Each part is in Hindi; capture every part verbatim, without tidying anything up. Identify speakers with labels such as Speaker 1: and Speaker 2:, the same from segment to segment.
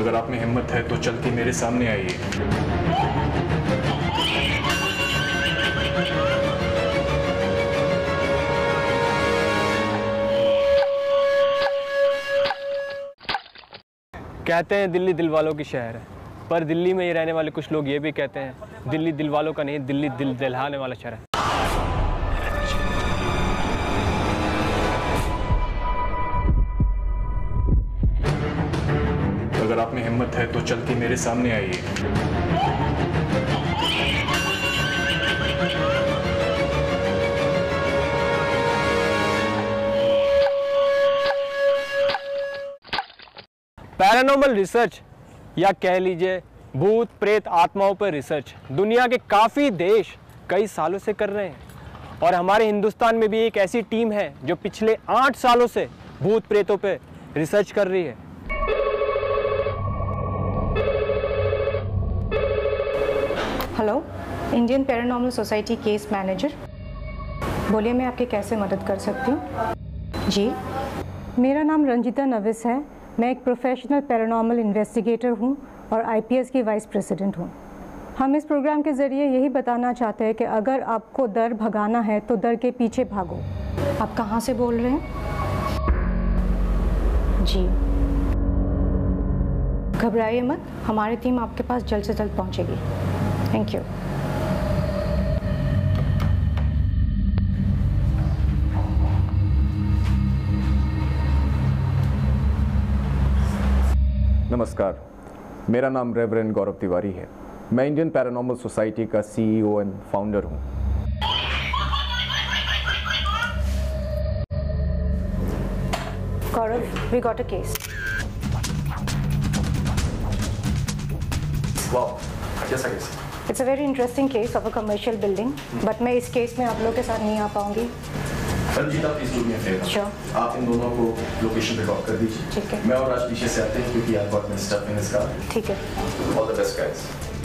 Speaker 1: अगर आप में हिम्मत है तो चल के मेरे सामने आइए।
Speaker 2: कहते हैं दिल्ली दिल वालों की शहर है, पर दिल्ली में ही रहने वाले कुछ लोग ये भी कहते हैं दिल्ली दिल वालों का नहीं, दिल्ली दिल दहलाने वाला शहर है।
Speaker 1: अगर आप में हिम्मत है तो चल के मेरे सामने आइए।
Speaker 2: पैरानॉर्मल रिसर्च या कह लीजिए भूत प्रेत आत्माओं पर रिसर्च दुनिया के काफ़ी देश कई सालों से कर रहे हैं, और हमारे हिंदुस्तान में भी एक ऐसी टीम है जो पिछले आठ सालों से भूत प्रेतों पर रिसर्च कर रही है।
Speaker 3: Hello, Indian paranormal society case manager, बोलिए मैं आपकी कैसे मदद कर सकती हूँ? जी, मेरा नाम रंजीता नविस है। मैं एक प्रोफेशनल पैरानॉर्मल इन्वेस्टिगेटर हूँ और आईपीएस की वाइस प्रेसिडेंट हूँ। हम इस प्रोग्राम के ज़रिए यही बताना चाहते हैं कि अगर आपको डर भगाना है तो डर के पीछे भागो। आप कहाँ से बोल रहे हैं? जी, घबराइए मत, हमारी टीम आपके पास जल्द से जल्द पहुँचेगी। Thank you.
Speaker 4: नमस्कार, मेरा नाम रेवरेंड गौरव तिवारी है। मैं इंडियन पैरानॉर्मल सोसाइटी का सीईओ एंड फाउंडर हूँ।
Speaker 3: Gaurav, we got a case.
Speaker 1: Wow, कैसा case?
Speaker 3: It's a very interesting case of a commercial building, but मैं इस केस में आप लोगों के साथ नहीं आ पाऊंगी।
Speaker 1: Ranjita, please do me a favour.
Speaker 3: Sure.
Speaker 1: आप इन दोनों को लोकेशन पे ड्रॉप कर दीजिए।
Speaker 3: ठीक है।
Speaker 1: मैं और राज पीछे से आते हैं क्योंकि I got my stuff in his car.
Speaker 3: ठीक है।
Speaker 1: All the best guys.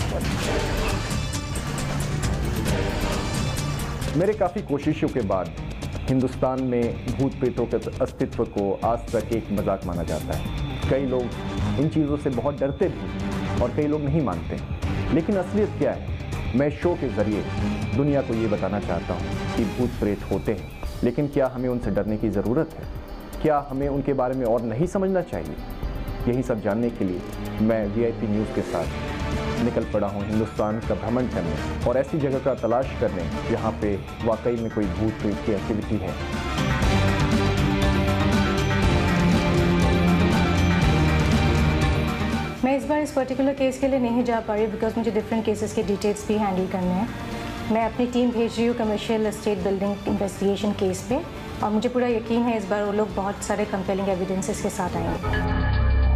Speaker 4: मेरे काफ़ी कोशिशों के बाद हिंदुस्तान में भूत प्रेतों के अस्तित्व को आज तक एक मजाक माना जाता है। कई लोग इन चीज़ों से बहुत डरते भी और कई लोग नहीं मानते, लेकिन असलियत क्या है? मैं शो के ज़रिए दुनिया को ये बताना चाहता हूँ कि भूत प्रेत होते हैं, लेकिन क्या हमें उनसे डरने की ज़रूरत है? क्या हमें उनके बारे में और नहीं समझना चाहिए? यही सब जानने के लिए मैं वीआईपी न्यूज़ के साथ निकल पड़ा हूँ हिंदुस्तान का भ्रमण करने और ऐसी जगह का तलाश करने जहाँ पे वाकई में कोई भूत प्रेत की एक्टिविटी है।
Speaker 3: मैं इस बार इस पर्टिकुलर केस के लिए नहीं जा पा रही बिकॉज मुझे डिफरेंट केसेस के डिटेल्स भी हैंडल करने हैं। मैं अपनी टीम भेज रही हूँ commercial estate building investigation case पे, और मुझे पूरा यकीन है इस बार वो लोग बहुत सारे कंपेलिंग एविडेंसेस के साथ आएंगे।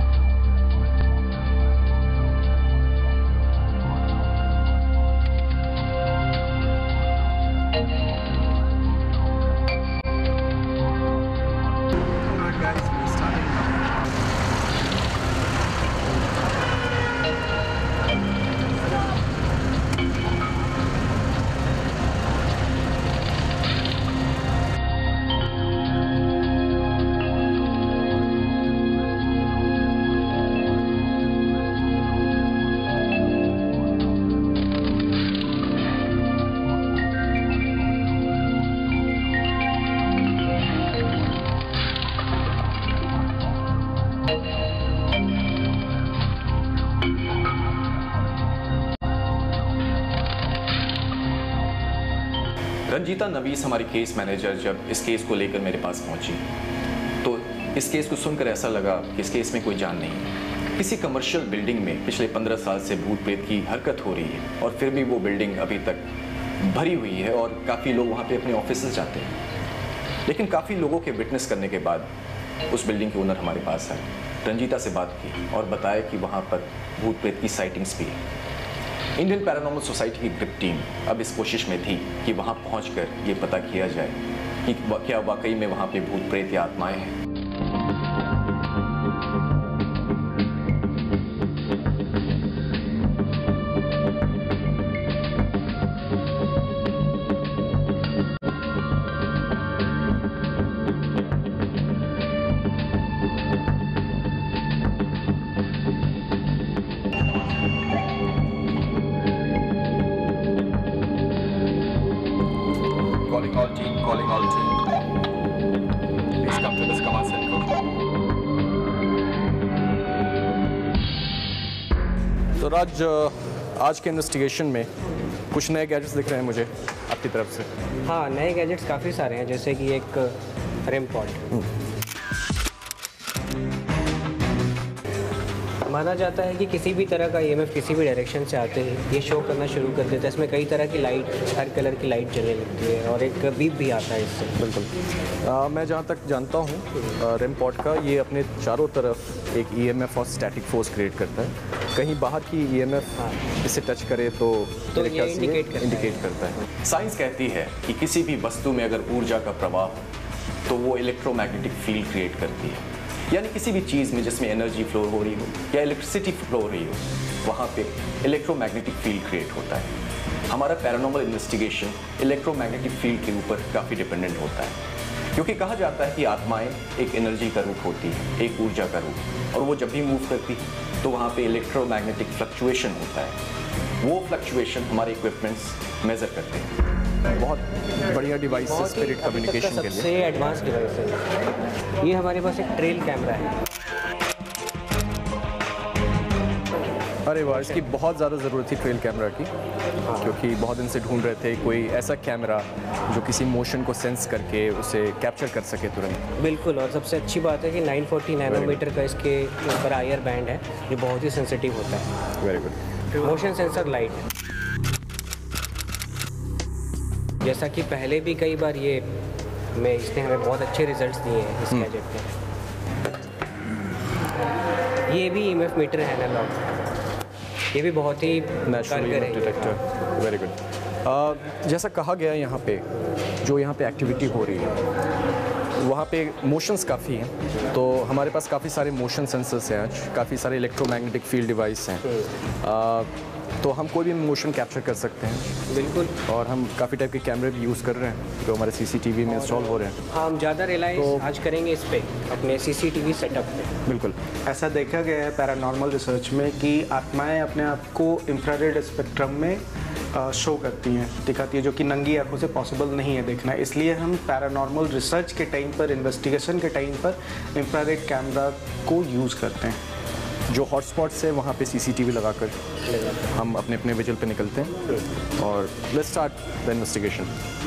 Speaker 1: रंजीता नवीस हमारी केस मैनेजर जब इस केस को लेकर मेरे पास पहुंची तो इस केस को सुनकर ऐसा लगा कि इस केस में कोई जान नहीं है। किसी कमर्शियल बिल्डिंग में पिछले पंद्रह साल से भूत प्रेत की हरकत हो रही है और फिर भी वो बिल्डिंग अभी तक भरी हुई है और काफ़ी लोग वहाँ पे अपने ऑफिस जाते हैं। लेकिन काफ़ी लोगों के विटनेस करने के बाद उस बिल्डिंग के ओनर हमारे पास आए, रंजीता से बात की और बताया कि वहाँ पर भूत प्रेत की साइटिंग्स भी है। इंडियन पैरानॉर्मल सोसाइटी की ग्रुप टीम अब इस कोशिश में थी कि वहां पहुंचकर ये पता किया जाए कि क्या वाकई में वहां पे भूत प्रेत या आत्माएं हैं। Calling all team, calling all team. Please come to this command center. तो राज, आज के इन्वेस्टिगेशन में कुछ नए गैजेट्स दिख रहे हैं मुझे आपकी तरफ से।
Speaker 2: हाँ, नए गैजेट्स काफ़ी सारे हैं, जैसे कि एक रिम पॉड। माना जाता है कि किसी भी तरह का ईएमएफ किसी भी डायरेक्शन से आते ही ये शो करना शुरू कर देता है। इसमें कई तरह की लाइट, हर कलर की लाइट जलने लगती है और एक बीप भी आता है इससे।
Speaker 1: बिल्कुल। आ, मैं जहाँ तक जानता हूँ रिम पॉड का, ये अपने चारों तरफ एक ईएमएफ और स्टैटिक फोर्स क्रिएट करता है। कहीं बाहर की ईएमएफ इसे टच करे तो,
Speaker 2: तो ये इंडिकेट करता,
Speaker 1: इंडिकेट करता है। साइंस कहती है कि किसी भी वस्तु में अगर ऊर्जा का प्रवाह हो तो वो इलेक्ट्रोमैग्नेटिक फील्ड क्रिएट करती है। यानी किसी भी चीज़ में जिसमें एनर्जी फ्लो हो रही हो या इलेक्ट्रिसिटी फ्लो हो रही हो, वहाँ पे इलेक्ट्रोमैग्नेटिक फील्ड क्रिएट होता है। हमारा पैरानॉर्मल इन्वेस्टिगेशन इलेक्ट्रोमैग्नेटिक फील्ड के ऊपर काफ़ी डिपेंडेंट होता है, क्योंकि कहा जाता है कि आत्माएं एक एनर्जी का रूप होती है, एक ऊर्जा का रूप, और वो जब भी मूव करती है तो वहाँ पे इलेक्ट्रोमैग्नेटिक फ्लक्चुएशन होता है। वो फ्लक्चुएशन हमारे इक्विपमेंट्स मेजर करते हैं। बहुत बढ़िया डिवाइस है स्पिरिट कम्युनिकेशन के लिए।
Speaker 2: सबसे एडवांस डिवाइस है ये। हमारे पास एक ट्रेल कैमरा है।
Speaker 1: अरे वाह, इसकी बहुत ज़्यादा ज़रूरत थी ट्रेल कैमरा की, क्योंकि बहुत दिन से ढूंढ रहे थे कोई ऐसा कैमरा जो किसी मोशन को सेंस करके उसे कैप्चर कर सके तुरंत।
Speaker 2: बिल्कुल, और सबसे अच्छी बात है कि नाइन फोर्टी नैनोमीटर का इसके ऊपर आयर बैंड है जो बहुत ही सेंसिटिव होता है।
Speaker 1: Very good.
Speaker 2: Motion sensor light है। जैसा कि पहले भी कई बार ये में इसने हमें बहुत अच्छे रिजल्ट्स दिए हैं इस गैजेट में। ये भी ईएमएफ मीटर है एनालॉग, ये भी बहुत ही
Speaker 1: नेचुरल डिटेक्टर। Very good. जैसा कहा गया है यहाँ पे जो यहाँ पे एक्टिविटी हो रही है वहाँ पे मोशंस काफ़ी हैं, तो हमारे पास काफ़ी सारे मोशन सेंसर्स हैं आज, काफ़ी सारे इलेक्ट्रोमैग्नेटिक फील्ड डिवाइस हैं, आ, तो हम कोई भी मोशन कैप्चर कर सकते हैं।
Speaker 2: बिल्कुल।
Speaker 1: और हम काफ़ी टाइप के कैमरे भी यूज़ कर रहे हैं जो हमारे सीसीटीवी में इंस्टॉल हो रहे हैं।
Speaker 2: हाँ, हम ज़्यादा रिलायंस तो आज करेंगे इस पे अपने सीसीटीवी सेटअप पे।
Speaker 1: बिल्कुल।
Speaker 5: ऐसा देखा गया है पैरानॉर्मल रिसर्च में कि आत्माएं अपने आप को इंफ्रारेड स्पेक्ट्रम में शो करती हैं, दिखाती है, जो कि नंगी आंखों से पॉसिबल नहीं है देखना। इसलिए हम पैरानॉर्मल रिसर्च के टाइम पर, इन्वेस्टिगेशन के टाइम पर इंफ्रारेड कैमरा को यूज़ करते हैं।
Speaker 1: जो हॉटस्पॉट्स है वहाँ पे सीसीटीवी लगाकर हम अपने अपने विजिल पे निकलते हैं और लेट्स स्टार्ट द इन्वेस्टिगेशन।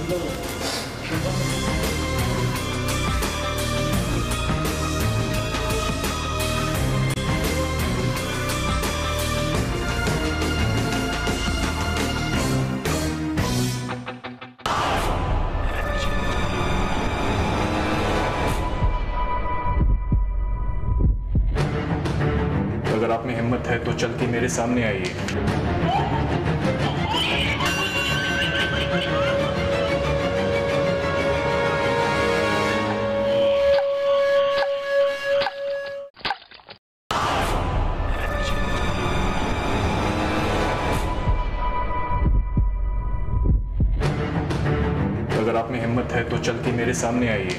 Speaker 1: अगर आप में हिम्मत है तो चलती मेरे सामने आइए। अगर आप में हिम्मत है तो चलती मेरे सामने आइए।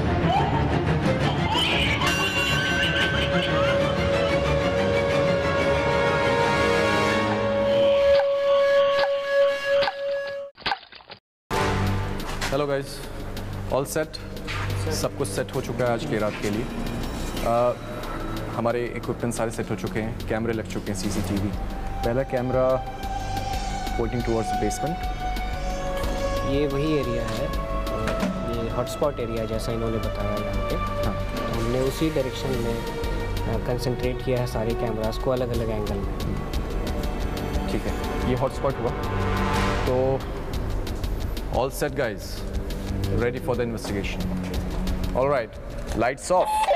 Speaker 1: हेलो गाइस, ऑल सेट, सब कुछ सेट हो चुका है आज की रात के लिए। आ, हमारे इक्विपमेंट सारे सेट हो चुके हैं, कैमरे लग चुके हैं सीसीटीवी। पहला कैमरा पॉइंटिंग टुवर्ड्स बेसमेंट।
Speaker 2: ये वही एरिया है, ये हॉटस्पॉट एरिया जैसा इन्होंने बताया यहाँ पे। हाँ, तो हमने उसी डायरेक्शन में कंसंट्रेट किया है सारे कैमरास को अलग अलग एंगल में।
Speaker 1: ठीक है, ये हॉटस्पॉट हुआ। तो all set guys, ready for the investigation. All right, lights off.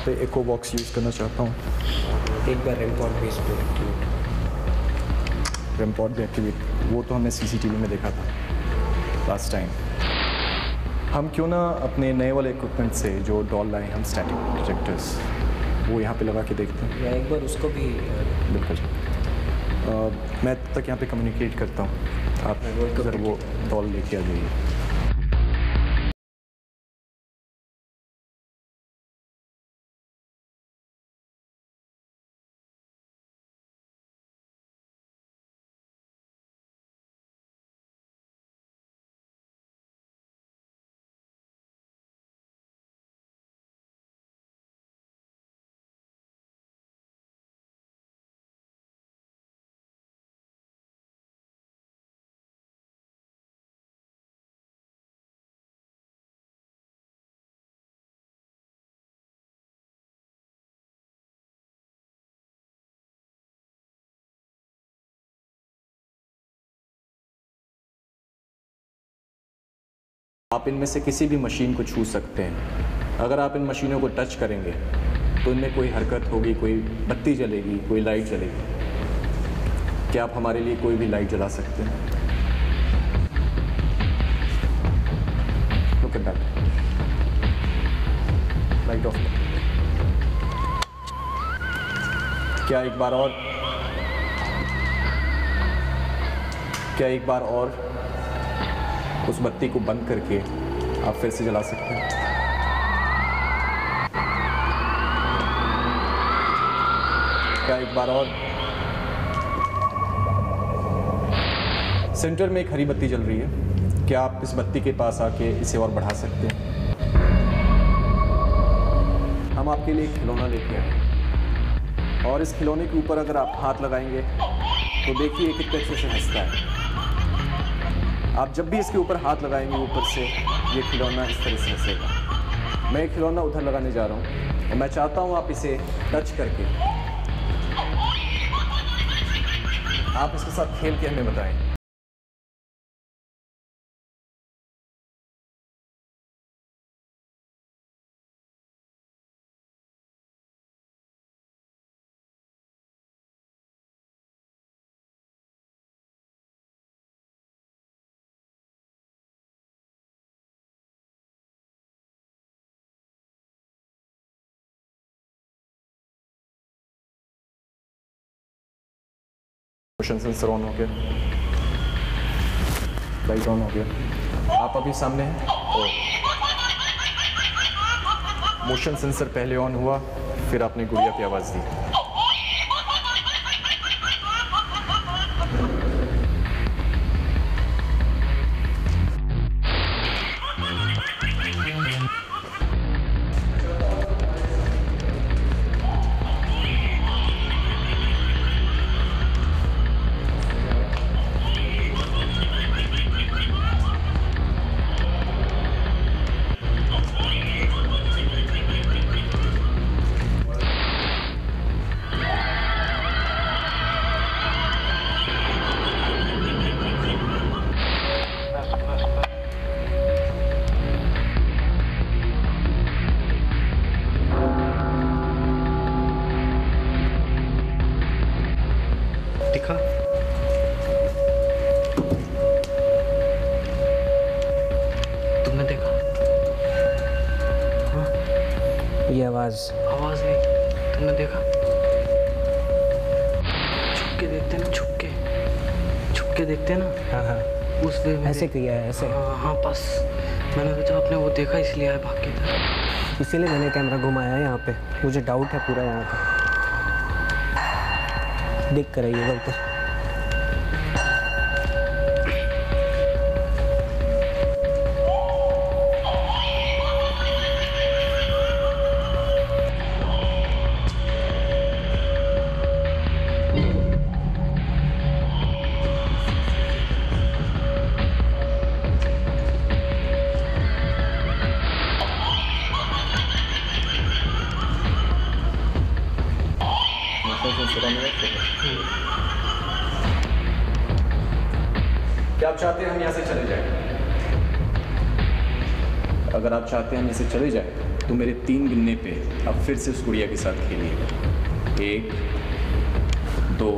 Speaker 4: पे एको बॉक्स यूज़ करना चाहता हूँ।
Speaker 6: एक बार रिपोर्ट भी इस पर एक्टिवेट
Speaker 4: रिपोर्ट भी एक्टिवेट, वो तो हमने सीसीटीवी में देखा था लास्ट टाइम। हम क्यों ना अपने नए वाले इक्विपमेंट से जो डॉल लाए हम स्टैटिक प्रोजेक्टर्स, वो यहाँ पे लगा के देखते हैं।
Speaker 6: या एक बार उसको भी
Speaker 4: बिल्कुल। uh, मैं तब तक यहाँ पे कम्युनिकेट करता हूँ, आप अगर वो डॉल लेके आ जाइए। आप इनमें से किसी भी मशीन को छू सकते हैं। अगर आप इन मशीनों को टच करेंगे तो इनमें कोई हरकत होगी, कोई बत्ती जलेगी, कोई लाइट जलेगी। क्या आप हमारे लिए कोई भी लाइट जला सकते हैं? Look at that, light off. क्या एक बार और क्या एक बार और उस बत्ती को बंद करके आप फिर से जला सकते हैं? क्या एक बार और? सेंटर में एक हरी बत्ती जल रही है, क्या आप इस बत्ती के पास आके इसे और बढ़ा सकते हैं? हम आपके लिए एक खिलौना लेके आए और इस खिलौने के ऊपर अगर आप हाथ लगाएंगे तो देखिए कितने अच्छे से हंसता है। आप जब भी इसके ऊपर हाथ लगाएंगे ऊपर से ये खिलौना इस तरह से हंसेगा। मैं ये खिलौना उधर लगाने जा रहा हूँ और मैं चाहता हूँ आप इसे टच करके आप इसके साथ खेल के हमें बताएं। मोशन सेंसर ऑन हो गया, लाइट ऑन हो गया। आप अभी सामने हैं तो मोशन सेंसर पहले ऑन हुआ, फिर आपने गुड़िया की आवाज़ दी।
Speaker 5: दिखा? तुमने देखा? हाँ?
Speaker 6: ये आवाज़
Speaker 5: आवाज नहीं, तुमने देखा? छुप के देखते ना, छुप के छुप के देखते ना।
Speaker 6: हाँ हाँ
Speaker 5: उस वे में
Speaker 6: ऐसे किया है, ऐसे।
Speaker 5: हाँ हाँ बस मैंने सोचा आपने वो देखा इसलिए आया भाग के इधर।
Speaker 6: इसीलिए मैंने कैमरा घुमाया है यहाँ पे, मुझे डाउट है पूरा यहाँ का। देख कर आइएगा ऊपर।
Speaker 4: क्या आप चाहते हैं हम यहाँ से चले जाएं? अगर आप चाहते हैं हम यहाँ से चले जाएं
Speaker 1: तो मेरे तीन गिनने पे अब फिर से उस गुड़िया के साथ खेलिएगा। एक, दो,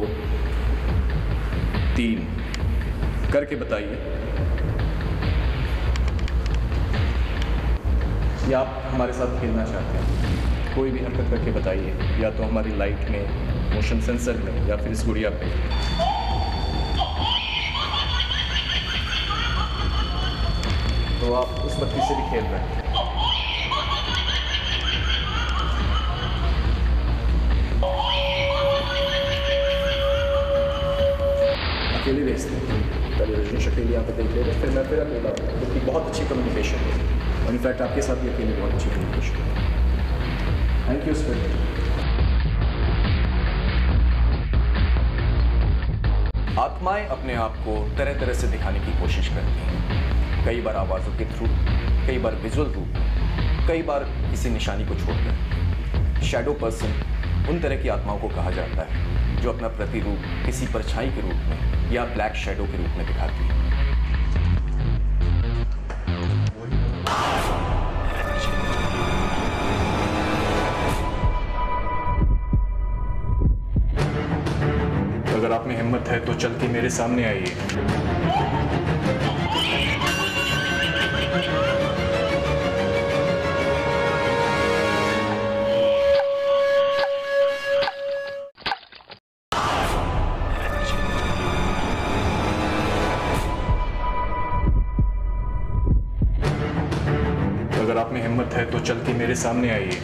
Speaker 1: तीन करके बताइए। या आप हमारे साथ खेलना चाहते हैं? कोई भी हरकत करके बताइए, या तो हमारी लाइट में, मोशन सेंसर में, या फिर इस गुड़िया पे। तो आप उस बत्ती से भी खेल रहे हैं। अकेले भेजते हैं, पहले रजनीश अकेले यहाँ पे देख लेते, फिर मैं फिर अकेला, क्योंकि बहुत अच्छी कम्युनिकेशन है, और इनफैक्ट आपके साथ भी अकेले बहुत अच्छी कम्युनिकेशन है। Thank you sir. आत्माएं अपने आप को तरह तरह से दिखाने की कोशिश करती हैं, कई बार आवाज़ों के थ्रू, कई बार विजुअल रूप, कई बार किसी निशानी को छोड़कर। शैडो पर्सन उन तरह की आत्माओं को कहा जाता है जो अपना प्रतिरूप किसी परछाई के रूप में या ब्लैक शैडो के रूप में दिखाती है। अगर आप में हिम्मत है तो चल के मेरे सामने आइए। अगर आप में हिम्मत है तो चल के मेरे सामने आइए।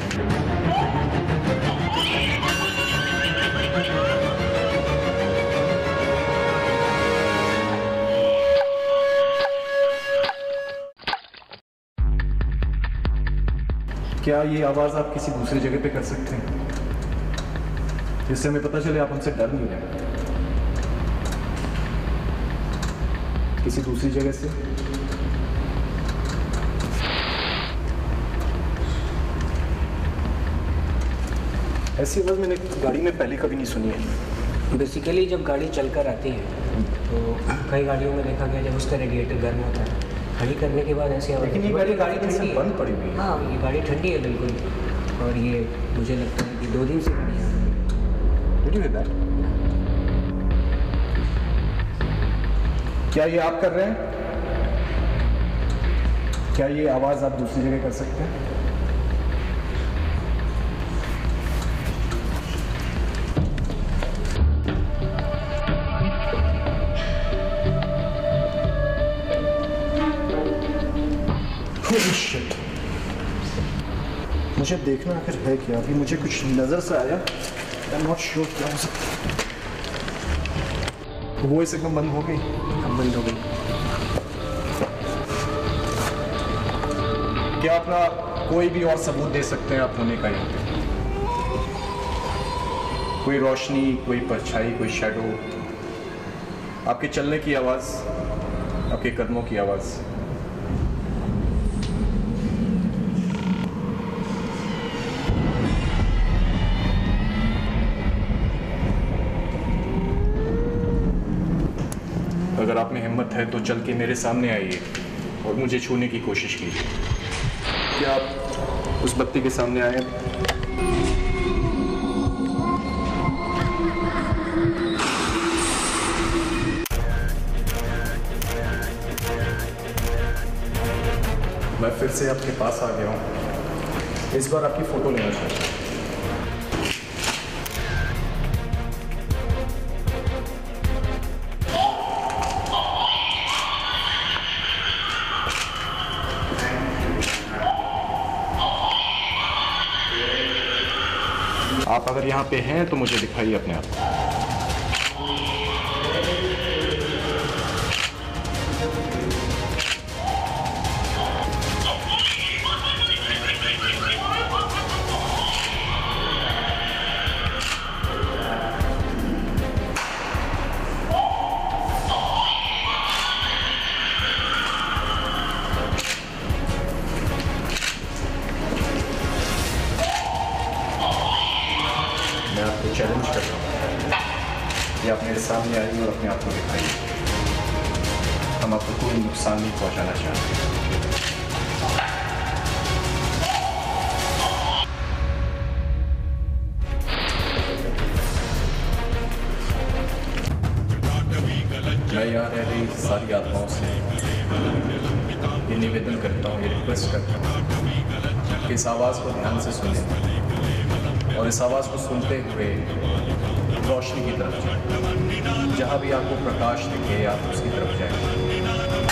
Speaker 1: क्या ये आवाज़ आप किसी दूसरी जगह पे कर सकते हैं, जिससे हमें पता चले आप हमसे डर नहीं रहे? किसी दूसरी जगह से? ऐसी आवाज़ मैंने गाड़ी में पहले कभी नहीं सुनी है।
Speaker 6: बेसिकली जब गाड़ी चलकर आती है तो कई गाड़ियों में देखा गया जब उसका रेडिएटर गर्म होता है, खड़ी करने के बाद ऐसी आवाज़।
Speaker 1: लेकिन ये गाड़ी गाड़ी ठंडी बंद पड़ी हुई है।
Speaker 6: हाँ, ये गाड़ी ठंडी है बिल्कुल, और ये मुझे लगता है कि दो दिन से गाड़ी है।
Speaker 1: Did you hear that? क्या ये आप कर रहे हैं? क्या ये आवाज़ आप दूसरी जगह कर सकते हैं? Shit. मुझे देखना आखिर है क्या, अभी मुझे कुछ नजर से आया, आई एम नॉट श्योर क्या हो सकता है। वो इस एकदम बंद हो गई,
Speaker 6: अब बंद हो गई।
Speaker 1: क्या अपना कोई भी और सबूत दे सकते हैं आप होने का यहाँ पे? कोई रोशनी, कोई परछाई, कोई शैडो, आपके चलने की आवाज़, आपके कदमों की आवाज़? अगर आप में हिम्मत है तो चल के मेरे सामने आइए और मुझे छूने की कोशिश कीजिए। क्या आप उस बत्ती के सामने आए? मैं फिर से आपके पास आ गया हूँ, इस बार आपकी फ़ोटो लेना चाहता हूँ। आप अगर यहाँ पे हैं तो मुझे दिखाइए अपने आप को। मैं आपको चैलेंज करता हूँ कि आप मेरे सामने आइए और अपने आप को दिखाइए। हम आपको कोई नुकसान नहीं पहुँचाना चाहते। सारी आत्माओं से ये निवेदन करता हूँ, ये रिक्वेस्ट करता हूँ कि इस आवाज़ को ध्यान से सुनें और इस आवाज़ को सुनते हुए रोशनी की तरफ जाएं। जहाँ भी आपको प्रकाश दिखे आप उसकी तरफ जाएं।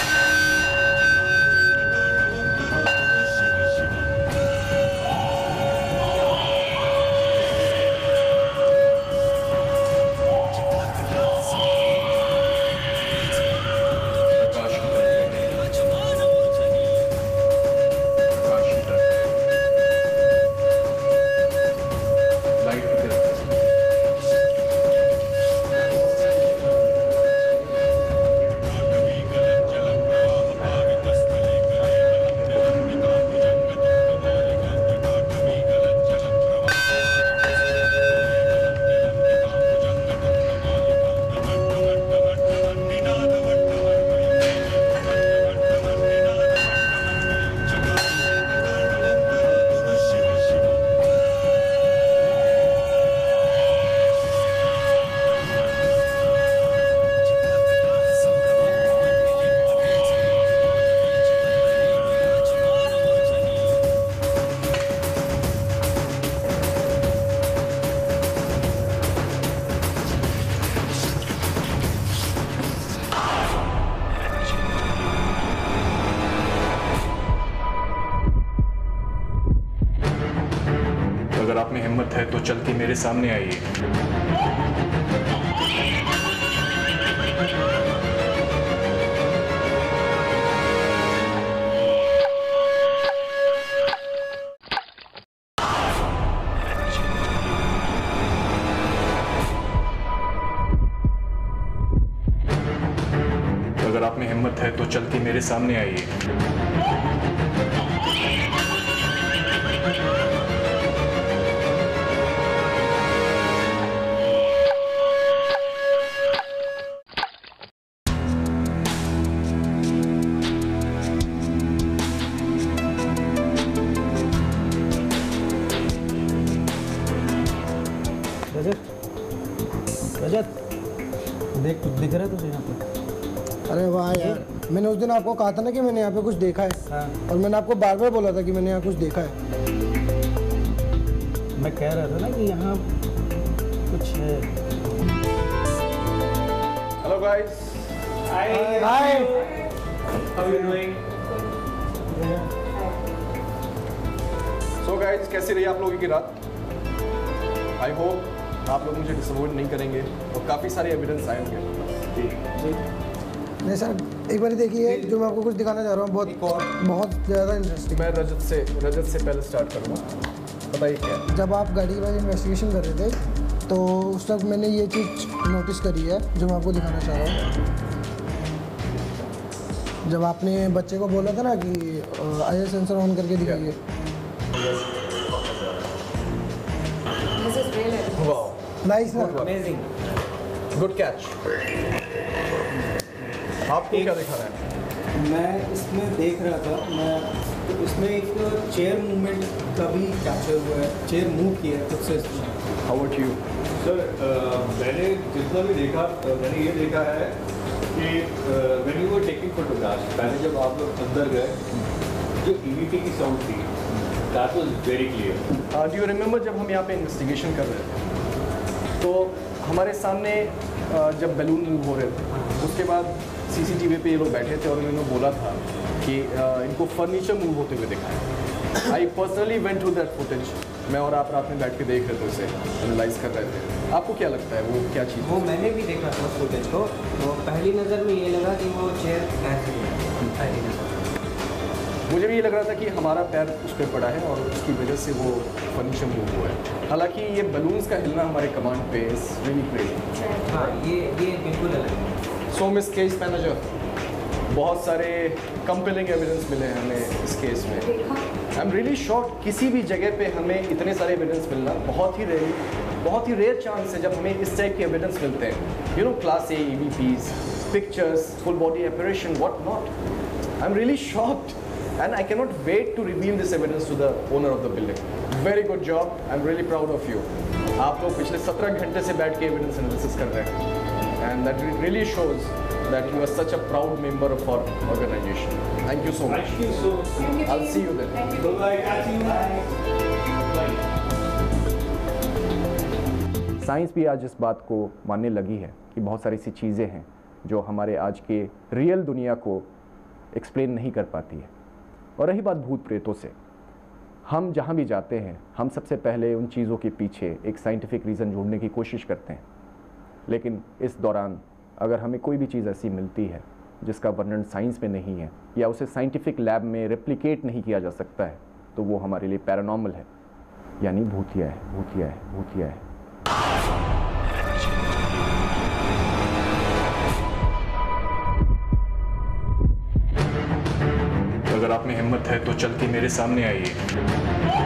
Speaker 1: अगर आप में हिम्मत है तो चल के मेरे सामने आइए। अगर आप में हिम्मत है तो चल के मेरे सामने आइए।
Speaker 7: रजत देख कुछ दिख रहा है तुझे यहाँ पे?
Speaker 8: अरे वाह यार, मैंने उस दिन आपको कहा था ना कि मैंने यहाँ पे कुछ देखा है।
Speaker 7: हाँ।
Speaker 8: और मैंने आपको बार बार बोला था कि मैंने यहाँ कुछ देखा है।
Speaker 7: मैं कह रहा था ना कि यहाँ कुछ है।
Speaker 1: Hello guys.
Speaker 8: Hi.
Speaker 1: How are you doing? So guys, कैसी रही आप लोगों की रात? आई होप आप लोग मुझे डिसअपॉइंट नहीं करेंगे और काफ़ी सारे एविडेंस आए होंगे।
Speaker 8: नहीं सर, एक बार देखिए, जो मैं आपको कुछ दिखाना चाह रहा हूँ बहुत बहुत ज़्यादा इंटरेस्टिंग।
Speaker 1: मैं रजत से रजत से पहले स्टार्ट करूँगा। बताइए क्या है?
Speaker 8: जब आप गाड़ी के बाद इन्वेस्टिगेशन कर रहे थे तो उस वक्त मैंने ये चीज़ नोटिस करी है जो मैं आपको दिखाना चाह रहा हूँ। जब आपने बच्चे को बोला था ना कि आई सेंसर ऑन करके दिखाइए। नाइस ना?
Speaker 6: Amazing,
Speaker 1: good catch. आपको क्या दिखा रहा है?
Speaker 7: मैं इसमें देख रहा था, मैं तो इसमें एक चेयर मूवमेंट का भी कैप्चर हुआ है। चेयर मूव किया है खुद से।
Speaker 1: How about you?
Speaker 9: सर, मैंने जितना भी देखा मैंने ये देखा है कि when you were taking photographs, पहले जब आप लोग अंदर गए जो ईवीटी की साउंड थी that was very clear.
Speaker 1: Do you remember जब हम यहाँ पे इन्वेस्टिगेशन कर रहे थे तो हमारे सामने uh, जब बैलून मूव हो रहे थे उसके बाद सीसीटीवी पे ये लोग बैठे थे और उन्होंने बोला था कि uh, इनको फर्नीचर मूव होते हुए दिखा है। I personally went through that footage. मैं और आप रात में बैठ के देख रहे थे, उसे एनालाइज कर रहे थे। आपको क्या लगता है वो क्या चीज़?
Speaker 6: वो मैंने भी देखा था उस फुटेज को। तो पहली नज़र में ये लगा कि वो चेयर ऐसी है। पहली नज़र
Speaker 1: मुझे भी ये लग रहा था कि हमारा पैर उस पर पड़ा है और उसकी वजह से वो फर्नीचर मूव हुआ है। हालांकि ये बलून्स का हिलना हमारे कमांड पे इज रियली क्रेजी।
Speaker 6: हाँ, ये ये बिल्कुल अलग है।
Speaker 1: सो मिस केस मैनेजर, बहुत सारे कंपेलिंग एविडेंस मिले हैं हमें इस केस में। आई एम रियली शॉक्ड, किसी भी जगह पे हमें इतने सारे एविडेंस मिलना बहुत ही रेयर बहुत ही रेयर चांस है जब हमें इस टाइप के एविडेंस मिलते हैं। You know, class A EVPs, pictures, full body apparition, what not. I'm really shocked and I cannot wait to reveal this evidence to the owner of the building. Very good job. I'm really proud of you. आप लोग पिछले सत्रह घंटे से बैठ के एविडेंस एनालिसिस कर रहे हैं and that really shows that you are such a proud member of our organization. Thank you so much.
Speaker 9: Thank you so much.
Speaker 1: I'll see you then.
Speaker 9: Bye. Catch you. Bye.
Speaker 4: Science भी आज इस बात को मानने लगी है कि बहुत सारी सी चीज़ें हैं जो हमारे आज के रियल दुनिया को एक्सप्लेन नहीं कर पाती है। और रही बात भूत प्रेतों से, हम जहाँ भी जाते हैं हम सबसे पहले उन चीज़ों के पीछे एक साइंटिफिक रीज़न ढूंढने की कोशिश करते हैं, लेकिन इस दौरान अगर हमें कोई भी चीज़ ऐसी मिलती है जिसका वर्णन साइंस में नहीं है या उसे साइंटिफिक लैब में रेप्लिकेट नहीं किया जा सकता है, तो वो हमारे लिए पैरानॉर्मल है, यानी भूतिया है, भूतिया है, भूतिया है।
Speaker 1: अगर आप में हिम्मत है तो चल के मेरे सामने आइए।